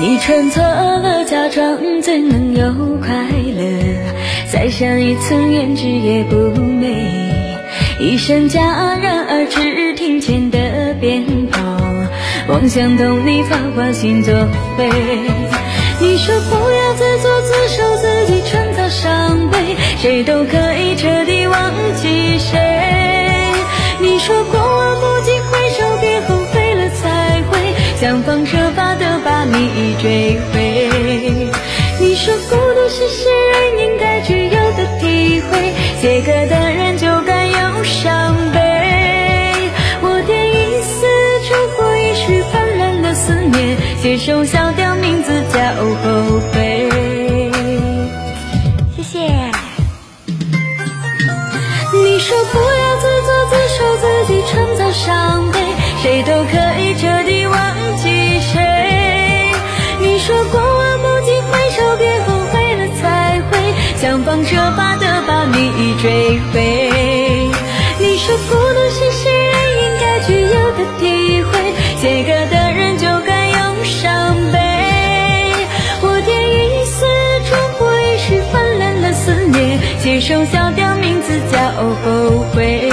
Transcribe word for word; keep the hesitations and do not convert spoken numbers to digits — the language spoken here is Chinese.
你穿错了嫁妆怎能有快乐，再上一层胭脂也不美，一生戛然而止庭前的鞭炮，妄想同你发花心作废。你说不要再做自首自己创造伤悲，谁都可以彻底忘记谁。你说过往不经回首，别后悔了才会想方设法的把你追回。你说孤独是诗人应该具有的体会，写歌的人就该有伤悲。我点一丝烛火，一时泛滥了思念，写首小调名字叫后悔。谢谢。你说不要自作自受，自己创造伤悲，谁都可以彻底忘记谁。你说过往不经回首，别后悔了才会想方设法的把你追回。你说孤独是诗人应该具有的体会，写歌的人就该有伤悲。我点一丝烛火，一时泛滥了思念，写首小调名字叫后悔。